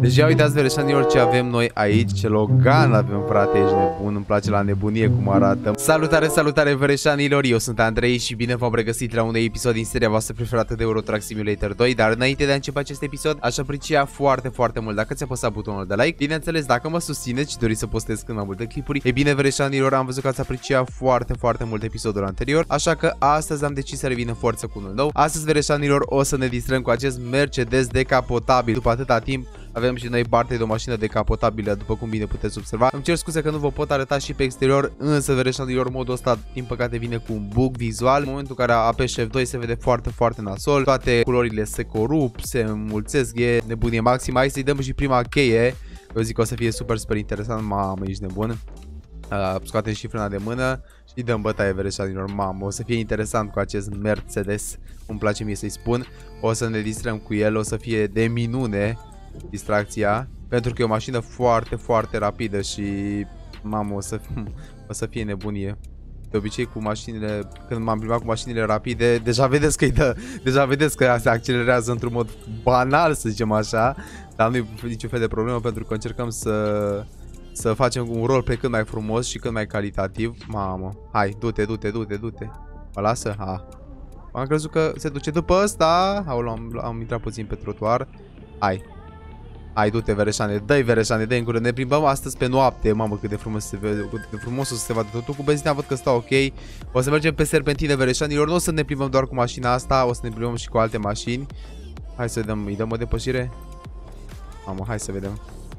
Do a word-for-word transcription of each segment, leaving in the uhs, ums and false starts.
Deja uitați, vereșanilor, ce avem noi aici. Ce Logan avem, frate, ești nebun. Îmi place la nebunie cum arată. Salutare, salutare, vereșanilor. Eu sunt Andrei și bine v-am regăsit la un episod din seria voastră preferată de Euro Truck Simulator doi. Dar înainte de a începe acest episod, aș aprecia foarte, foarte mult dacă ți-a apăsat butonul de like. Bineînțeles, dacă mă susțineți și doriți să postez cât mai multe clipuri. E bine, vereșanilor, am văzut că ați apreciat foarte, foarte mult episodul anterior. Așa că astăzi am decis să revin în forță cu unul nou. Astăzi, vereșanilor, o să ne distrăm cu acest Mercedes decapotabil. După atâta timp avem și noi parte de o mașină decapotabilă, după cum bine puteți observa. Îmi cer scuze că nu vă pot arăta și pe exterior, însă, vereșanilor, modul ăsta, din păcate, vine cu un bug vizual. În momentul în care apeși F doi se vede foarte, foarte nasol. Toate culorile se corup, se înmulțesc, e nebunie maximă. Hai să-i dăm și prima cheie. Eu zic că o să fie super, super interesant. Mamă, ești nebun. Uh, scoatem și frâna de mână și dăm bătaie, vereșanilor. Mamă, o să fie interesant cu acest Mercedes. Îmi place mie să-i spun. O să ne distrăm cu el, o să fie de minune distracția, pentru că e o mașină foarte, foarte rapidă și mamă, o să, o să fie nebunie. De obicei cu mașinile, când m-am plimbat cu mașinile rapide, deja vedeți că, dă, deja vedeți că se accelerează într-un mod banal, să zicem așa, dar nu e niciun fel de problemă, pentru că încercăm să, să facem un rol pe cât mai frumos și cât mai calitativ. Mamă, hai, du-te, du-te, du-te, du-te. Mă lasă? Ha. Am crezut că se duce după ăsta. Aolo, am, am intrat puțin pe trotuar. Hai. Hai, du-te, vereșane, dă-i, vereșane, dă-i în gură. Ne plimbăm astăzi pe noapte. Mamă, cât de frumos se vede, cât de frumos o să se vadă totul. Cu benzina văd că stau ok. O să mergem pe serpentine, vereșanilor. Nu o să ne plimbăm doar cu mașina asta, o să ne plimbăm și cu alte mașini. Hai să dăm, îi dăm o depășire. Mamă, hai să vedem.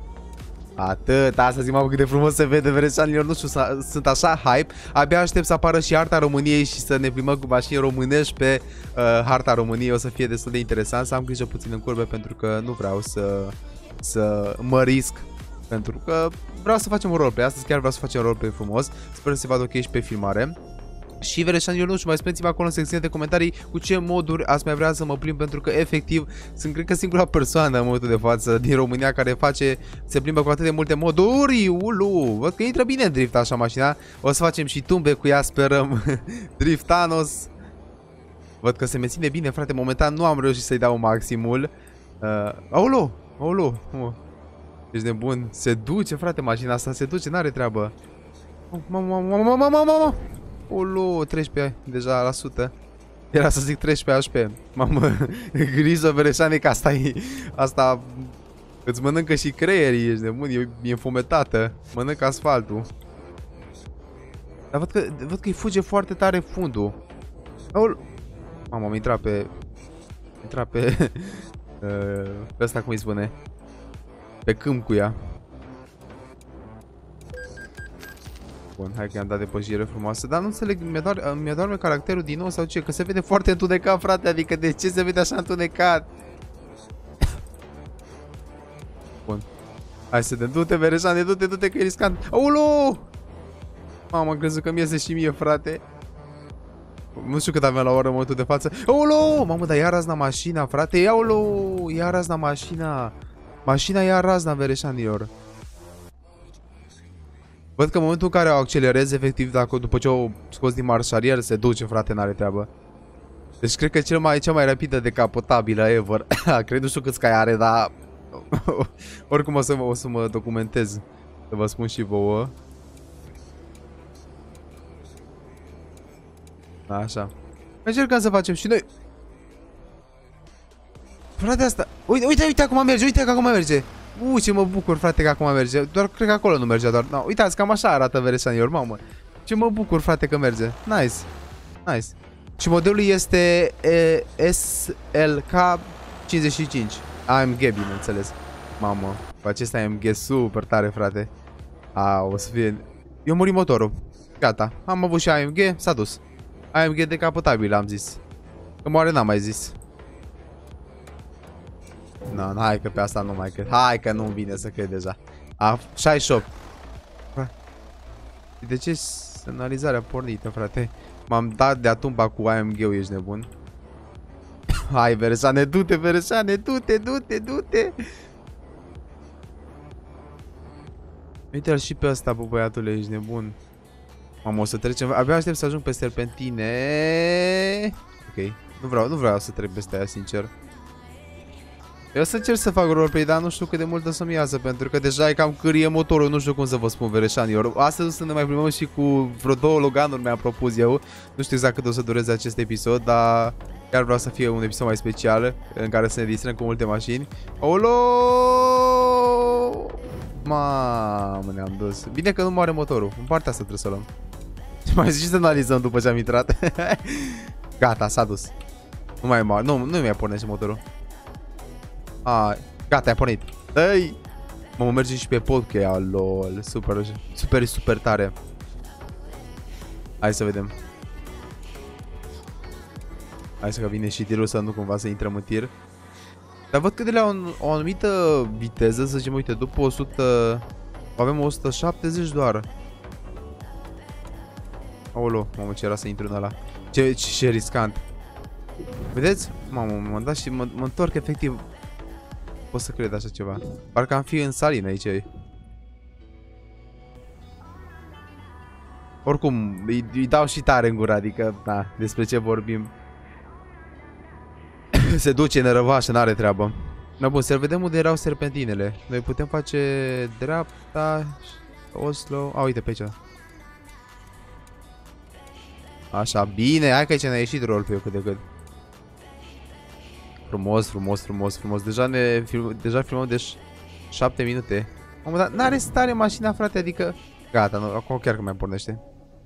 Atât, asta zic, mamă, cât de frumos se vede, vereșanilor. Nu știu, sunt așa hype. Abia aștept să apară și harta României și să ne plimbăm cu mașini românești pe uh, harta României. O să fie destul de interesant. Să am grijă puțin în curbe, pentru că nu vreau să să mă risc, pentru că vreau să facem un roleplay. Astăzi chiar vreau să facem un roleplay frumos. Sper să se vadă ok și pe filmare. Și, vereșanilor, nu știu, mai spuneți-mi acolo în secțiunea de comentarii cu ce moduri ați mai vrea să mă plimb, pentru că efectiv sunt, cred că, singura persoană în momentul de față din România care face, se plimbă cu atât de multe moduri. Ulu, văd că intră bine în drift așa mașina. O să facem și tumbe cu ea, sperăm. Driftanos. Văd că se menține bine, frate. Momentan nu am reușit să-i dau maximul. uh, Aolo, aolo, ești nebun. Se duce, frate, mașina asta se duce, n-are treabă. Mamă, mamă, mamă, mamă, mamă. Olo, treisprezece deja la sută. Era să zic treisprezece H P. Mamă, grijă, vereșane, că asta e, asta îți mănâncă și creierii, ești nebun, e, e înfometată. Mănâncă asfaltul. Dar văd că, văd că îi fuge foarte tare fundul. Olo. Mamă, am intrat pe intrat pe pe asta, cum îi spune, pe câmp cu ea. Bun, hai că i-am dat depășire frumoasă. Dar nu înțeleg, mi-a doar, mi-a doarme caracterul din nou sau ce? Că se vede foarte întunecat, frate. Adică de ce se vede așa întunecat? Bun. Hai să te du-te, vereșane, du-te, du-te, că e riscant. Aolo! Mamă, am crezut că mi iese și mie, frate. Nu știu cât aveam la oră în momentul de față. Aolo! Mamă, dar ia razna mașina, frate. Aolo! Ia razna mașina. Mașina ia razna, vereșanilor. Văd că în momentul în care o accelerez, efectiv, dacă după ce o scos din marșarier, se duce, frate, n-are treabă. Deci cred că cel mai, cea mai rapidă decapotabilă ever. Cred, nu știu câți cai are, dar oricum o să, o să mă documentez, să vă spun și vouă. Așa. Încercăm să facem și noi. Frate, asta. Uite, uite, uite acum merge, uite că acum merge. Uuu, ce mă bucur, frate, că acum merge. Doar cred că acolo nu merge, doar. No, uitați, cam așa arată, vereșanilor, mamă. Ce mă bucur, frate, că merge. Nice. Nice. Și modelul este e, S L K cincizeci și cinci. A M G, bineînțeles. Mamă, cu acesta A M G super tare, frate. A, o să fie. Eu muri motorul. Gata. Am avut și A M G, s-a dus. A M G decapotabil, am zis. Că moare n-am mai zis. No, no, hai că pe asta nu mai cred. Hai că nu-mi vine să cred deja. A, șaizeci și opt. De ce semnalizarea pornită, frate? M-am dat de atumba cu A M G-ul, ești nebun. Hai, vereșane, du-te, vereșane, du-te, du-te, du-te. Uite-l și pe ăsta, bă, băiatule, ești nebun. Mamă, o să trecem. Abia aștept să ajung pe serpentine. Ok, nu vreau, nu vreau să trec peste aia, sincer. Eu o să încerc să fac roleplay, dar nu știu cât de mult o să-mi iasă, pentru că deja e cam cârie motorul, nu știu cum să vă spun, vereșanilor. Astăzi o să ne mai plimbăm și cu vreo două Loganuri mi-am propus eu. Nu știu exact cât o să dureze acest episod, dar chiar vreau să fie un episod mai special, în care să ne distrăm cu multe mașini. Olo! Mamă, ne-am dus. Bine că nu moare motorul, în partea asta trebuie să luăm. Mai zici să analizăm după ce am intrat. Gata, s-a dus. Nu mai moare, nu, nu mi-a pornește motorul. A, gata, a pornit. Dă-i! Mă, merge și pe podcast, lol. Super, super, super tare. Hai să vedem. Hai să că vine și tirul, să nu cumva să intrăm în tir. Dar văd că de la o, o anumită viteză, să zicem, uite, după o sută... Avem o sută șaptezeci doar. Aolo, mamă, ce era să intru în ăla. Ce, ce, ce riscant. Vedeți? Mamă, m-am dat și mă, mă întorc efectiv. Pot să cred așa ceva. Parcă am fi în salină aici. Oricum, îi, îi dau și tare în gură, adică, da, despre ce vorbim. Se duce în răvașă, n-are treabă. Na bun, să vedem unde erau serpentinele. Noi putem face dreapta, Oslo. A, uite pe aici. Așa, bine, hai că aici ne-a ieșit roleplay-ul cât de cât. Frumos, frumos, frumos, frumos. Deja ne film, deja filmăm de șapte minute. Mamă, dar n-are stare mașina, frate, adică... Gata, nu, acum chiar că mai pornește.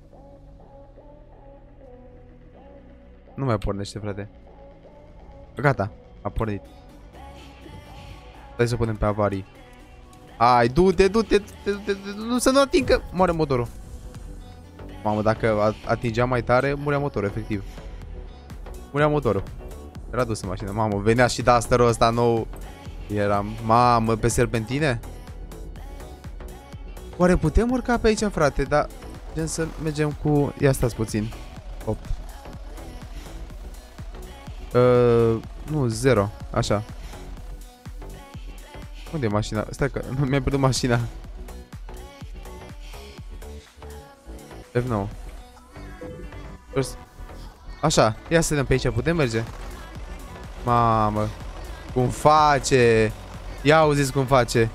Nu mai pornește, frate. Gata, a pornit. Hai să o punem pe avarii. Ai, du-te, du-te, du-te, du-te, nu să nu atingă. Moare motorul. Mamă, dacă atingea mai tare, murea motorul, efectiv. Murea motorul. Era dus în mașină. Mamă, venea și Duster-ul ăsta nou. Eram, mamă, pe serpentine? Oare putem urca pe aici, frate? Dar gen să mergem cu... Ia stați puțin. opt. Uh, nu, zero. Așa. Unde e mașina? Stai că nu mi-am pierdut mașina. F nouă. Așa, ia să vedem pe aici, putem merge? Mamă, cum face? Ia auziți cum face.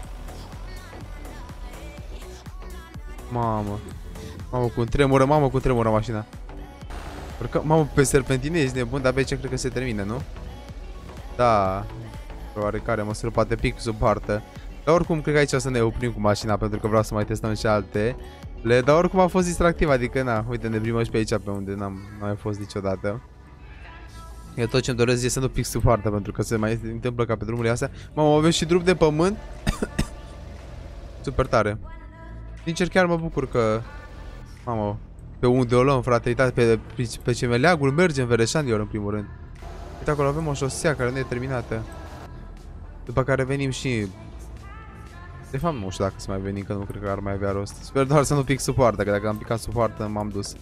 Mamă. Mamă, cum tremură, mamă, cum tremură mașina. Urcă, mamă, pe serpentine ești nebun, dar pe aici cred că se termină, nu? Da. Pe oarecare măsură, poate pic sub hartă. Dar oricum, cred că aici o să ne oprim cu mașina, pentru că vreau să mai testăm și alte. Le, dar oricum a fost distractiv, adică na, uite, ne plimbăm și pe aici, pe unde n-am mai fost niciodată. Eu tot ce-mi doresc e să nu pic sub hartă, pentru că se mai întâmplă ca pe drumurile astea. Mamă, avem și drum de pământ. Super tare. Sincer, chiar mă bucur că... Mamă, pe unde o luăm, frate, uitați, pe, pe, pe ce meleagul mergem, Vereșanilor, în primul rând. Uite, acolo avem o șosea care nu e terminată. După care venim și... De fapt, nu știu dacă să mai venim, că nu cred că ar mai avea rost. Sper doar să nu pic sub hartă, că dacă am picat sub hartă, m-am dus.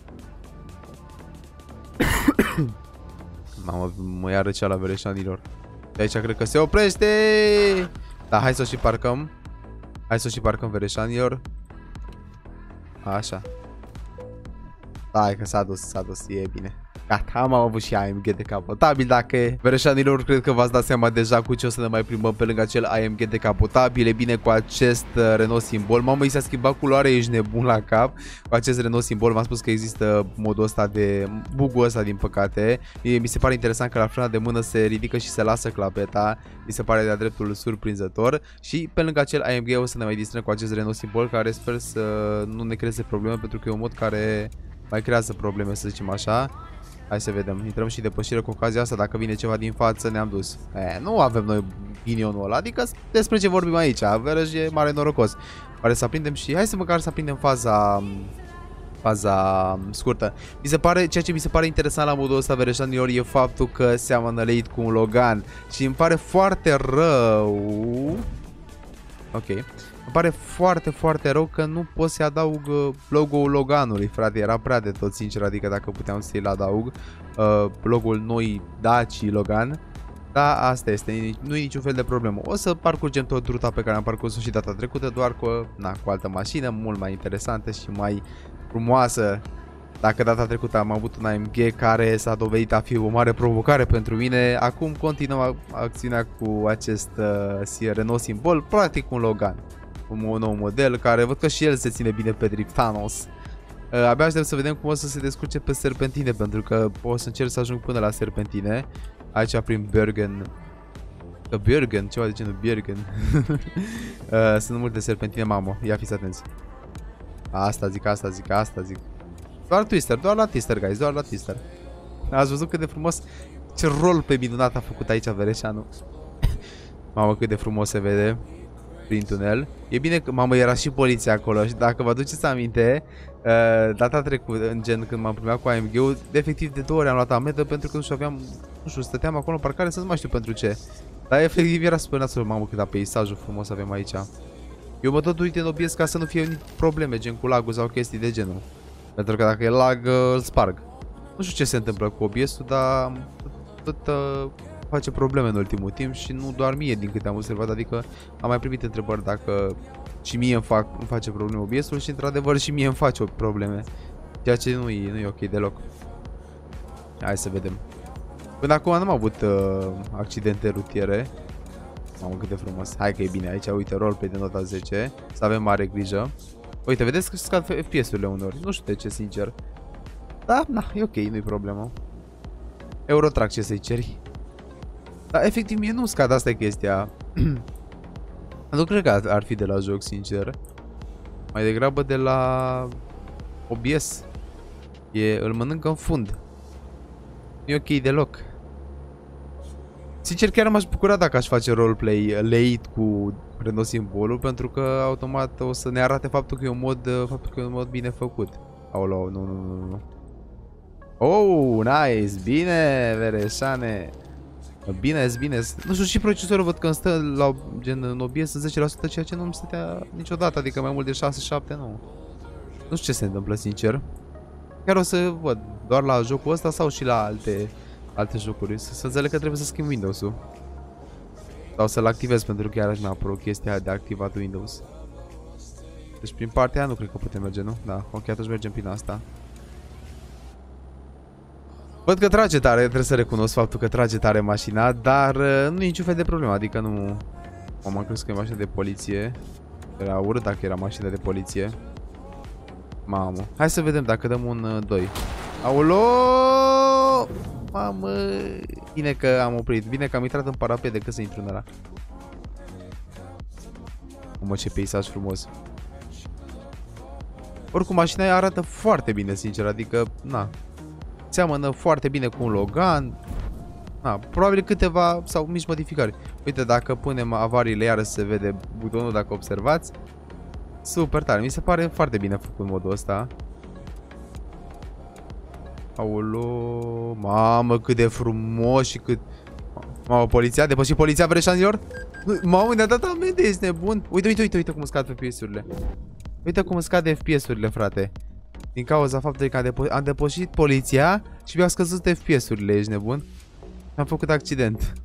Mamă, mă ia răceala, Vereșanilor. De aici cred că se oprește. Da, hai să o și parcăm. Hai să o și parcăm, Vereșanilor. Așa. Hai că s-a dus, s-a dus, e bine. Gata, am avut și A M G decapotabil. Dacă, Vereșanilor, cred că v-ați dat seama deja cu ce o să ne mai plimbăm pe lângă acel A M G decapotabil. E bine, cu acest uh, Renault Symbol. Mamă, i s-a schimbat culoarea, ești nebun la cap. Cu acest Renault Symbol, m-am spus că există modul ăsta de... bug-ul ăsta, din păcate. E, mi se pare interesant că la frâna de mână se ridică și se lasă clapeta. Mi se pare de-a dreptul surprinzător. Și pe lângă acel A M G o să ne mai distrăm cu acest Renault Symbol, care sper să nu ne creeze probleme, pentru că e un mod care mai creează probleme, să zicem așa. Hai să vedem, intrăm și depășire cu ocazia asta. Dacă vine ceva din față, ne-am dus. E, nu avem noi ghinionul ăla, adică despre ce vorbim aici. Verăj e mare norocos. Pare să aprindem și hai să măcar să aprindem faza faza scurtă. Mi se pare, ceea ce mi se pare interesant la modul ăsta, Vereșanilor, e faptul că seamănă leit cu un Logan. Și îmi pare foarte rău. Ok. Îmi pare foarte, foarte rău că nu pot să adaug logo-ul Loganului, frate. Era prea de tot, sincer, adică dacă puteam să-i adaug uh, logo-ul noi Daci Logan. Da, asta este, nu e niciun fel de problemă. O să parcurgem tot ruta pe care am parcurs-o și data trecută, doar cu, na, cu altă mașină, mult mai interesantă și mai frumoasă. Dacă data trecută am avut un A M G care s-a dovedit a fi o mare provocare pentru mine, acum continuă acțiunea cu acest uh, Renault Symbol, practic un Logan. Un nou model care văd că și el se ține bine pe drift, Thanos. Uh, abia aștept să vedem cum o să se descurce pe serpentine, pentru că o să încerc să ajung până la serpentine. Aici prin Bergen. Că Bergen, ceva de genul Bergen. uh, sunt multe serpentine, mamă, ia fiți atenți. Asta zic, asta zic, asta zic. Doar twister, doar la twister, guys, doar la twister. Ați văzut cât de frumos, ce rol pe minunat a făcut aici Vereșanu. Mamă, cât de frumos se vede prin tunel. E bine că, mamă, era și poliția acolo și dacă vă aduceți aminte, uh, data trecută, în gen când m-am primat cu A M G-ul, efectiv de două ori am luat amendă pentru că nu știu, aveam, nu știu, stăteam acolo în parcare să nu mai știu pentru ce. Dar efectiv era super nasul, mamă, cât a peisajul frumos avem aici. Eu mă tot uit în obiect ca să nu fie probleme, gen cu lagul sau chestii de genul. Pentru că dacă e lag, îl sparg. Nu știu ce se întâmplă cu obiectul, dar tot, tot uh, face probleme în ultimul timp și nu doar mie, din câte am observat. Adică am mai primit întrebări dacă și mie îmi, fac, îmi face probleme obiectul și într-adevăr și mie îmi face probleme. Ceea ce nu e, nu e ok deloc. Hai să vedem. Până acum n-am avut uh, accidente rutiere. Mamă, cât de frumos. Hai că e bine aici, uite, roleplay de nota zece. Să avem mare grijă. Uite, vedeți că scad F P S-urile uneori. Nu știu de ce, sincer. Da, na, e ok, nu-i problemă. Eurotrack, ce să-i ceri? Dar efectiv mie nu scad, asta e chestia. Nu cred că ar fi de la joc, sincer. Mai degrabă de la O B S. E, îl mănâncă în fund. Nu e ok deloc. Sincer, chiar m-aș bucura dacă aș face roleplay late cu Renault Symbolul, pentru că automat o să ne arate faptul că e un mod, faptul că e un mod bine făcut. Aoleu, nu, nu, nu, nu. Oh, nice, bine, Vereșane. Bine, bine. Nu știu, și procesorul văd că îmi stă la gen în O B S zece la sută, ceea ce nu îmi stătea niciodată, adică mai mult de șase șapte, nu. Nu știu ce se întâmplă, sincer. Chiar o să văd doar la jocul ăsta sau și la alte alte jocuri. Să înțeleg că trebuie să schimb Windows-ul. Sau să-l activez, pentru că iarăși mi-a apărut chestia de activat Windows. Deci prin partea aia nu cred că putem merge, nu? Da, ok, atunci mergem prin asta. Văd că trage tare, trebuie să recunosc faptul că trage tare mașina, dar nu e niciun fel de problemă, adică nu... M-am crezut că e mașină de poliție. Era urât dacă era mașină de poliție. Mamă. Hai să vedem dacă dăm un doi. Aolo! Mamă! Bine că am oprit, bine că am intrat în parapet decât să intru în ăla. Mă, ce peisaj frumos. Oricum, mașina aia arată foarte bine, sincer, adică, na. Seamănă foarte bine cu un Logan. Na, probabil câteva sau mici modificări. Uite, dacă punem avariile, iarăși se vede butonul, dacă observați. Super tare, mi se pare foarte bine făcut modul ăsta. Aolo, mamă, cât de frumos și cât... Mamă, poliția, depășit poliția, Vereșanilor? Mamă, ne-a dat amende, ești nebun? Uite, uite, uite, uite cum scad F P S-urile. Uite cum scade F P S-urile, frate. Din cauza faptului că am, depo am depășit poliția și mi-au scăzut F P S-urile, ești nebun? Am făcut accident.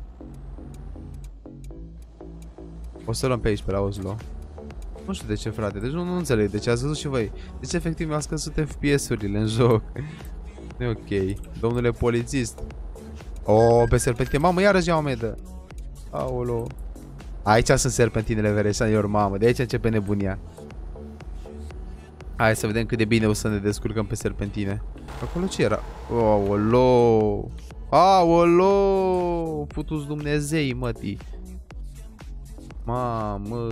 O să luăm pe aici, pe la Oslo. Nu știu de ce, frate, deci nu, nu înțeleg de ce, ați văzut și voi. Deci efectiv mi-au scăzut F P S-urile în joc. Nu e ok, domnule polițist. Oh, pe serpentine, mamă, iarăși iau amendă. Aolo. Aici sunt serpentinele, Vereșanilor, mamă, de aici începe nebunia. Hai să vedem cât de bine o să ne descurcăm pe serpentine. Acolo ce era? Aolo. Aolo. Putu-ți Dumnezei, mătii. Mamă.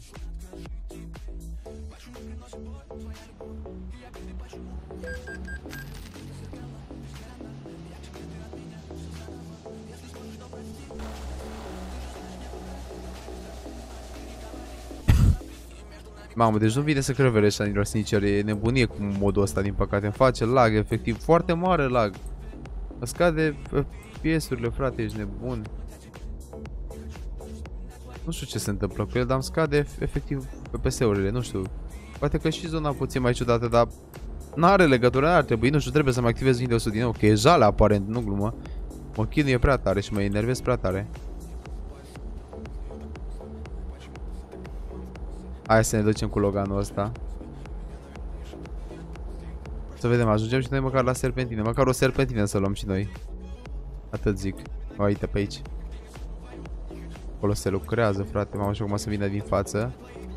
Mamă, deci nu vine să cred, Vereșanilor, sincer, e nebunie cu modul ăsta, din păcate. Îmi face lag, efectiv, foarte mare lag. Îmi scade F P S-urile, frate, ești nebun. Nu știu ce se întâmplă cu el, dar îmi scade efectiv F P S-urile, nu știu. Poate că și zona puțin mai ciudată, dar n-are legătură, n-ar trebui, nu știu, trebuie să-mi activez Windows-ul din nou, că e jale aparent, nu glumă. Mă chinuie prea tare și mă enervez prea tare. Hai să ne ducem cu Loganul ăsta. Să vedem, ajungem și noi măcar la serpentină. Măcar o serpentină să luăm și noi. Atât zic. Uite pe aici. Acolo se lucrează, frate. Mamă, și acum să vină din față.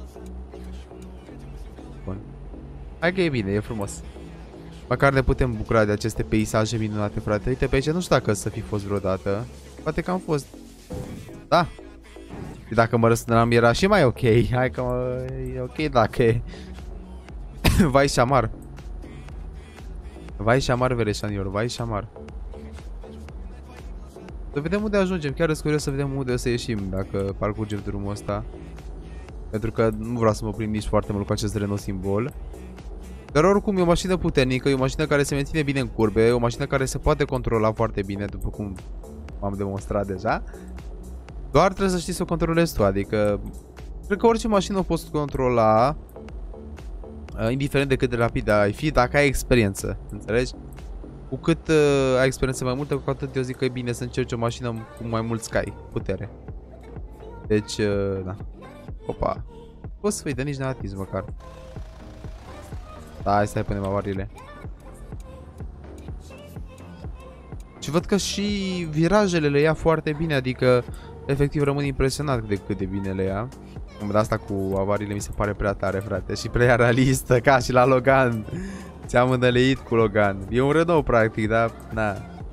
Bun. Hai că e bine, e frumos. Măcar ne putem bucura de aceste peisaje minunate, frate. Uite pe aici, nu știu dacă să fi fost vreodată. Poate că am fost. Da. Și dacă mă răstăneam era și mai ok. Hai că mă... e ok dacă e. Vai și amar. Vai și amar, vereșanilor, vai și amar. Să vedem unde ajungem, chiar sunt curios să vedem unde o să ieșim dacă parcurgem drumul ăsta. Pentru că nu vreau să mă prind nici foarte mult cu acest Renault simbol. Dar oricum e o mașină puternică, e o mașină care se menține bine în curbe, e o mașină care se poate controla foarte bine, după cum am demonstrat deja. Doar trebuie să știi să o controlezi tu, adică cred că orice mașină o poți controla, indiferent de cât de rapid ai fi, dacă ai experiență, înțelegi? Cu cât uh, ai experiență mai multă, cu atât eu zic că e bine să încerci o mașină cu mai mulți cai, putere. Deci, uh, da. Opa. Poți să fii de nici n-ai atins măcar. Da, hai să punem avariile. Și văd că și virajele le ia foarte bine, adică efectiv rămân impresionat de cât de bine le ia. De asta cu avariile mi se pare prea tare, frate, și prea realistă, ca și la Logan. Ți-am îndăleit cu Logan. E un Renault practic, dar na.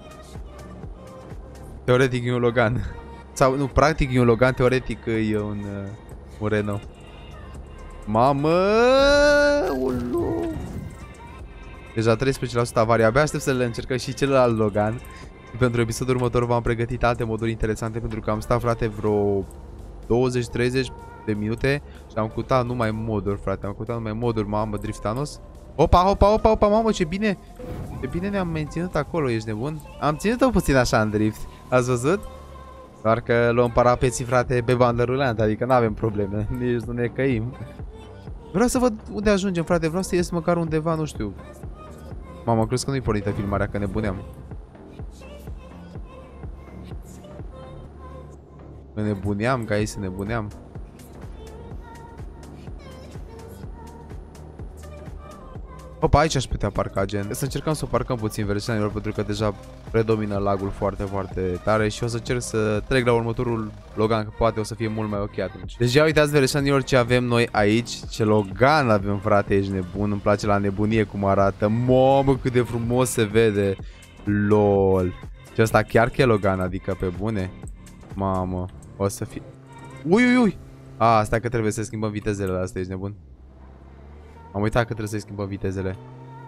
Teoretic e un Logan. Sau nu, practic e un Logan, teoretic e un, uh, un Renault. Mamă! Ulu! Deja treisprezece la sută avarii. Abia aștept să le încercăm și celălalt Logan. Și pentru episodul următor v-am pregătit alte moduri interesante, pentru că am stat, frate, vreo douăzeci treizeci de minute și am cutat numai moduri, frate. Am cutat numai moduri, mamă, Driftanos. Opa, opa, opa, opa, mamă, ce bine. Ce bine ne-am menținut acolo, ești nebun? Am ținut-o puțin așa în drift. Ați văzut? Doar că luăm parapeții, frate, pe bandă rulantă, adică nu avem probleme, nici nu ne căim. Vreau să văd unde ajungem, frate, vreau să ies măcar undeva, nu știu. Mamă, crezi că nu-i pornită filmarea, că nebuneam. Că nebuneam, ca ei să nebuneam. Opa, aici aș putea parca, gen. Să încercăm să o parcăm puțin, versanilor, pentru că deja predomină lagul foarte, foarte tare și o să încerc să trec la următorul Logan, că poate o să fie mult mai ok atunci. Deci ia uitați, versanilor, ce avem noi aici. Ce Logan avem, frate, ești nebun. Îmi place la nebunie cum arată. Mamă, cât de frumos se vede. Lol. Și ăsta chiar că e Logan, adică pe bune. Mamă, o să fie... Ui, ui, ui. A, asta că trebuie să schimbăm vitezele la asta, ești nebun. Am uitat că trebuie să-i schimbăm vitezele.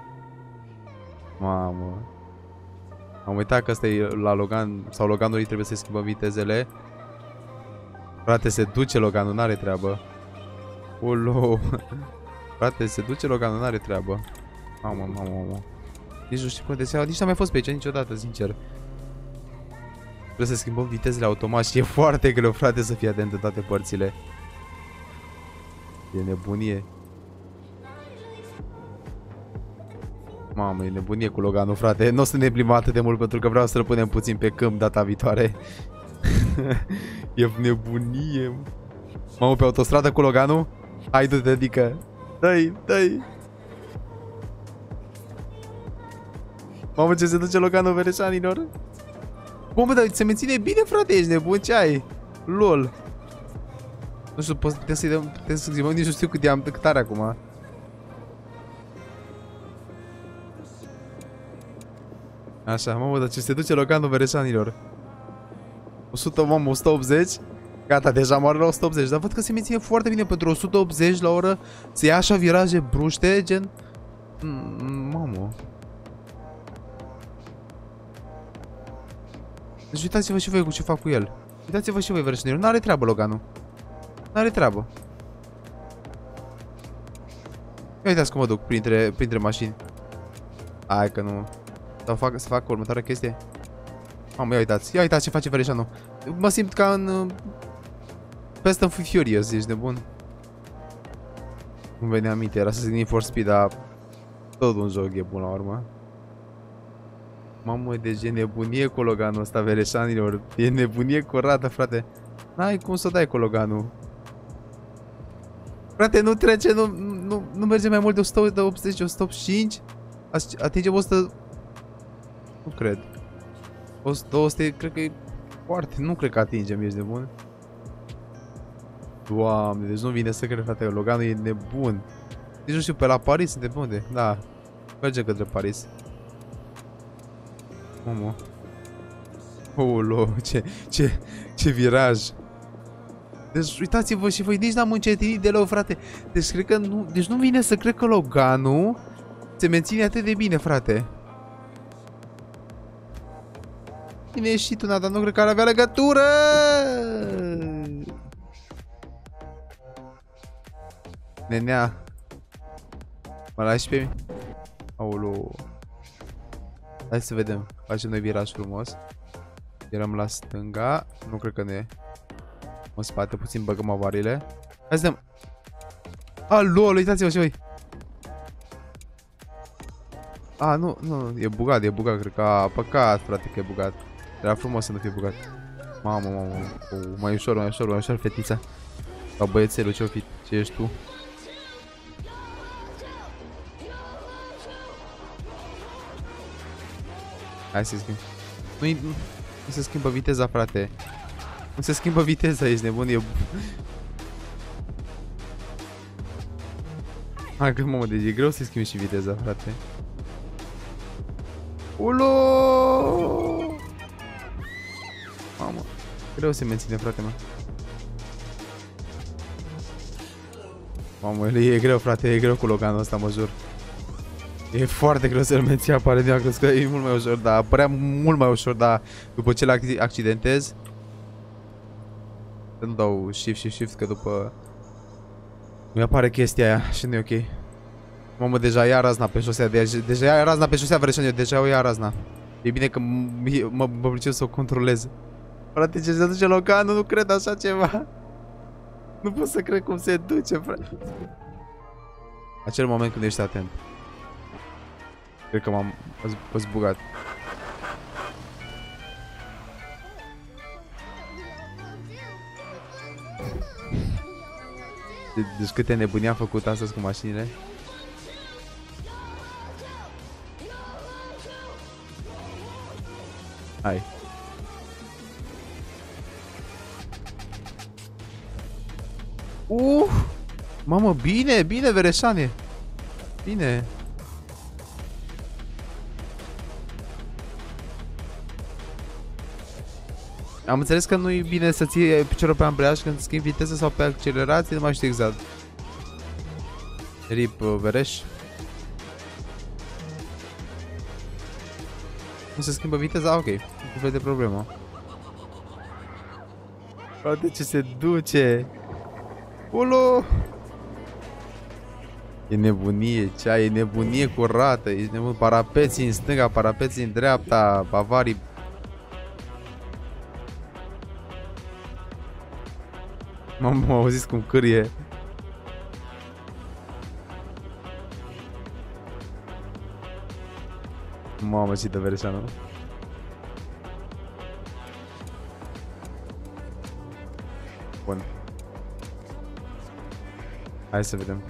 Mamă. Am uitat că asta e la Logan. Sau Loganului trebuie să-i schimbăm vitezele. Frate, se duce Loganul, n-are treabă. Ulu. Frate, se duce Loganul, n-are treabă. Mamă, mamă, mamă. Nici nu știu cum de seama. Nici n-am mai fost pe aici niciodată, sincer. Trebuie să schimbăm vitezele automat și e foarte greu, frate, să fii atent în toate părțile. E nebunie. Mamă, e nebunie cu Loganul, frate. Nu o să ne plimbăm atât de mult pentru că vreau să-l punem puțin pe câmp data viitoare. E nebunie. Mamă, pe autostradă cu Loganul? Hai, du-te, adică. Dă-i, dă-i. Mamă, ce se duce Loganul, vereșanilor. Mamă, dar se menține bine, frate, ești nebun, ce ai? Lol. Nu știu, putem să-i dăm, putem să schimbăm, nici nu știu cât, am, cât are acum. Așa, mamă, dar ce se duce Loganul, vereșanilor. o sută, mamă, o sută optzeci. Gata, deja moare la o sută optzeci. Dar văd că se menține foarte bine pentru o sută optzeci la oră. Se ia așa viraje bruște, gen. Mamă. Deci uitați-vă și voi cu ce fac cu el. Uitați-vă și voi, vereșanilor. N-are treabă Loganul. N-are treabă. Ia uitați cum mă duc printre, printre mașini. Hai că nu. Sau fac, să fac următoarea chestie. Mamă, ia uitați, ia uitați ce face vereșanul. Mă simt ca în uh, Fast and Furious, ești nebun. Nu venea aminte, era să zic Need for Speed, dar tot un joc e bun la urmă. Mamă, deci e nebunie cu Loganul ăsta, vereșanilor. E nebunie curată, frate. N-ai cum să dai cu Loganul. Frate, nu trece, nu, nu, nu merge mai mult de o sută optzeci, o sută optzeci și cinci. Atingem o sută... Nu cred. o sută, două sute, cred că e foarte... Nu cred că atingem, ești nebun. Doamne, deci nu vine să cred, frate, Loganul e nebun. Deci nu știu, pe la Paris suntem pe unde? Da. Mergem către Paris. Mamă. Olo, ce, ce, ce viraj. Deci uitați-vă și voi, nici n-am încetinit deloc, frate. Deci cred că nu, deci nu vine să cred că Loganul se menține atât de bine, frate. Bine și tu, dar nu cred că ar avea legătură. Nenea. Mă lași pe mine? Aolo. Hai să vedem. Facem noi viraj frumos. Eram la stânga. Nu cred că ne... În spate, puțin băgăm avariile. Hai să dăm. Alo, uitați-vă și voi. A, nu, nu, e bugat, e bugat, cred că a păcat, frate, că e bugat. Era frumos să nu fie bugat. Mamă, mamă, oh, mai ușor, mai ușor, mai ușor, fetița. Sau băiețelul, ce-o fi, ce ești tu? Hai să schimb. Nu, nu, nu se schimbă viteza, frate. Nu se schimbă viteza, ești nebun, e... Hai că, mamă, deci e greu să schimbi și viteza, frate. Ulo! Mamă, greu se menține, frate, mă. Mamă, e greu, frate, e greu cu Loganul ăsta, mă jur. E foarte greu să-l menții, apare de că e mult mai ușor, dar părea mult mai ușor, dar după ce l-accidentez, nu dau shift și shift, că după mi apare chestia aia și nu e ok. Mamă, deja ia razna pe șosea, deja, deja ia razna pe șosea, Vreșaniu, deja o ia razna. E bine că mă pricep să o controlez. Frate, ce se duce Loganul, nu cred așa ceva. Nu pot să cred cum se duce, frate. Acel moment când ești atent. Cred că m-am zbugat. Deci câte nebunii am făcut astăzi cu mașinile. Hai. Uh! Mamă, bine, bine, Vereșane. Bine. Am înțeles că nu e bine să ții piciorul pe ambreiaj când schimbi viteză sau pe accelerație, nu mai știu exact. Rip, Vereș. Nu se schimbă viteza? Ok, nu fel de problemă. Frate, ce se duce? Olo! E nebunie, cea, e nebunie curată, e nebun. Parapeții în stânga, parapeții în dreapta, avarii. M-am auzit cum cârie. Mamă, și de Vereșanu. Bun. Hai să vedem.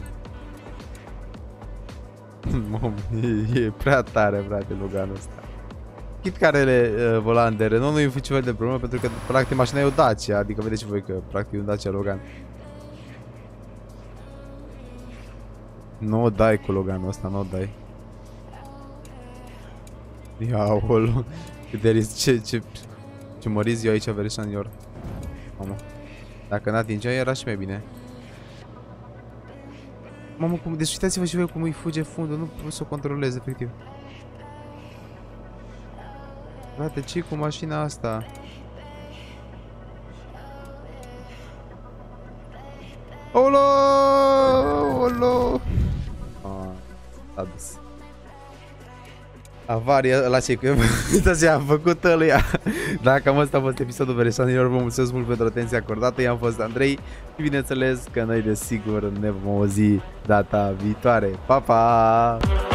Mamă, e, e prea tare, frate, Loganul ăsta. Chit că are uh, volan de Renault, nu e niciun fel de problemă, pentru că practic mașina e o Dacia, adică vedeți voi că practic e un Dacia Logan. Nu o dai cu Loganul ăsta, nu o dai. Iaolo, cât de risc, ce, ce, ce mă riz eu aici, Vereșanior. Mamă, dacă n-atingea era și mai bine. Mamă, cum, deci uitați-vă și voi cum îi fuge fundul, nu pot să o controlez, efectiv. Frate, ce cu mașina asta? Olo! Olo! Ah, a dus. Avaria la ce că uitați, am făcut ăluia. Dacă cam asta a fost episodul Vereșanilor, vă mulțumesc mult pentru atenția acordată. Eu am fost Andrei și bineînțeles că noi desigur ne vom auzi data viitoare. Pa, pa!